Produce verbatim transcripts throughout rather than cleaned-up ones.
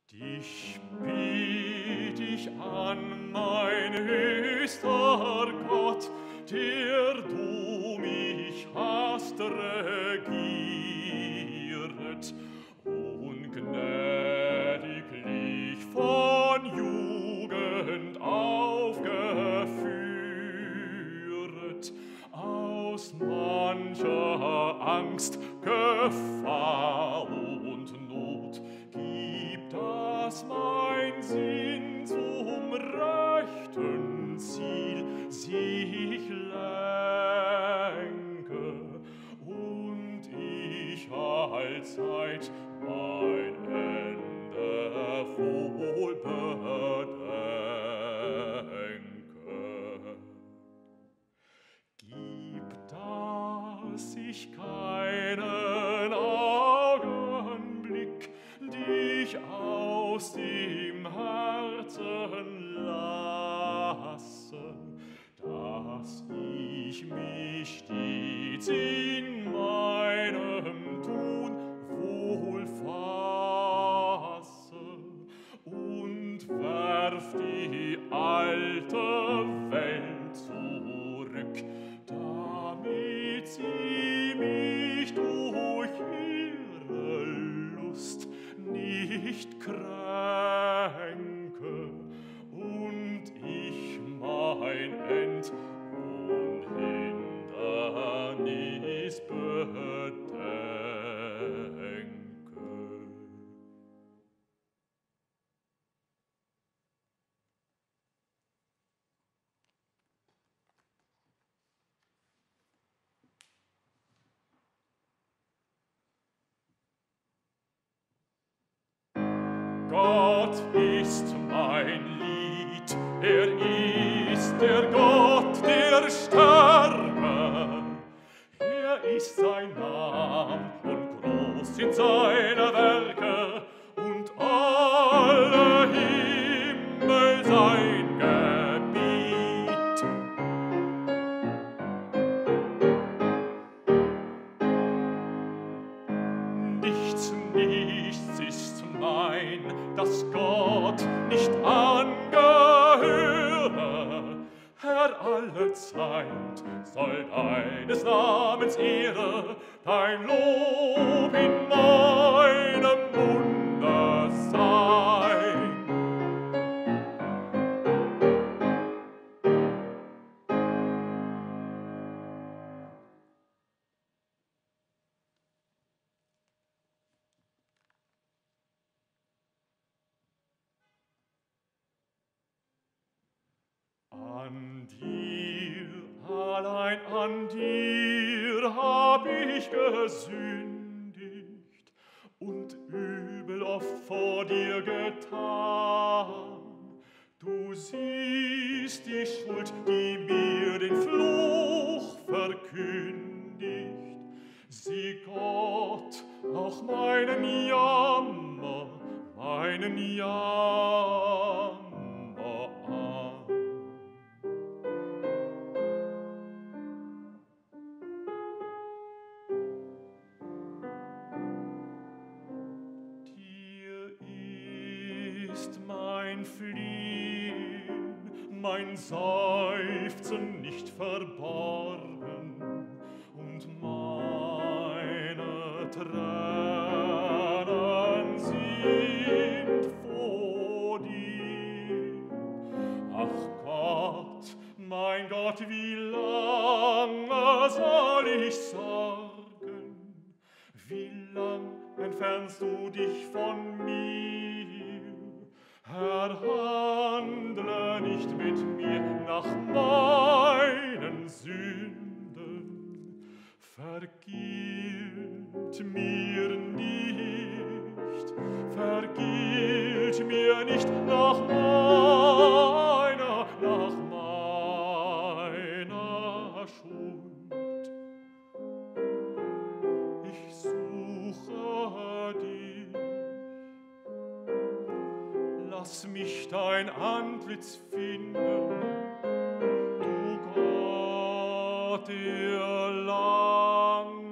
Dich biet ich an, mein höchster Gott, der du mich hast regieret, ungnädiglich von Jugend aufgeführet, aus mancher Angst, Gefahr und Not, gib, dass mein Sinn zum rechten Ziel sich lenke und ich allzeit mein Ende wohl bedenke. Gib, dass ich keinen Augenblick dich aus dem Herzen lasse, dass ich mich stets in meinem Tun wohl fasse und werf die alte Welt zurück, damit sie mich durch ihre Lust nicht kränke und ich mein End und Hindernis bedenke. Gott ist mein Lied, er ist der Gott der Sterne. Er ist sein Name und groß sind seine Werke und alle Himmel sein Gebiet. Nichts, nichts ist mein, dass Gott nicht angehöre. Herr, alle Zeit soll deines Namens Ehre, dein Lob in meinem Munde sein. An dir, allein an dir hab ich gesündigt und übel oft vor dir getan. Du siehst die Schuld, die mir den Fluch verkündigt. Sieh Gott auch meinen Jammer, meinen Jammer an. Mein Fliehen, mein Seufzen nicht verborgen und meine Tränen sind vor dir. Ach Gott, mein Gott, wie lange soll ich sorgen? Wie lang entfernst du dich von mir? Herr, handle nicht mit mir nach meinen Sünden, vergilt mir nicht, vergilt mir nicht nach meiner, nach meiner Schuld. Ich suche dich, lass mich dein Antlitz finden, du Gott der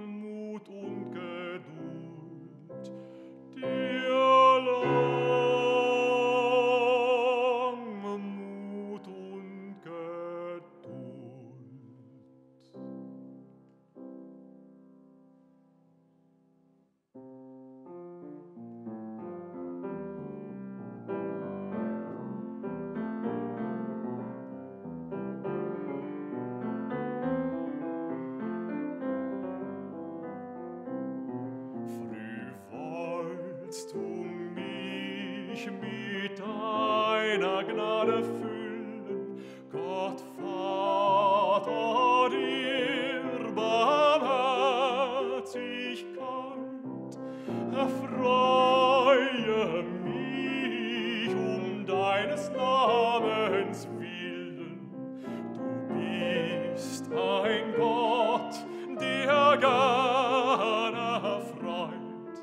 Langmut und Geduld, der Langmut willst du mich mit deiner Gnade füllen, Gott Vater der Barmherzigkeit, erfreue mich um deines Namens willen. Du bist ein Gott, der gerne freut.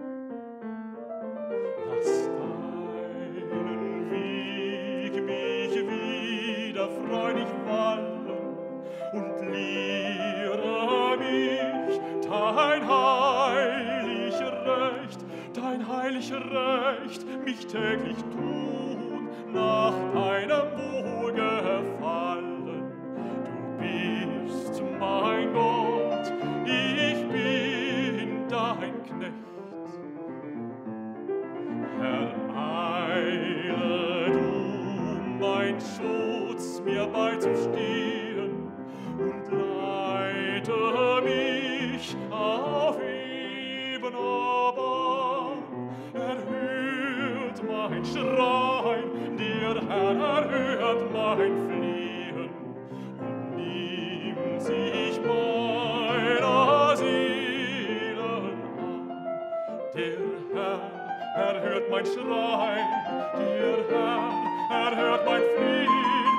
Lass deinen Weg mich wieder freudig wallen und lehre mich dein heilig Recht, dein heilig Recht, mich täglich tun nach deinem Wohlgefallen. Du bist mein Gott, ich bin dein Knecht. Herr, eile du, mein Schutz, mir beizustehen und leite mich auf ebener Bahn. Erhört mein Schreien, der Herr erhört mein Flehen und nimmt sich meiner Seelen an. Der Herr erhört mein Schreien, der Herr erhört mein Flehen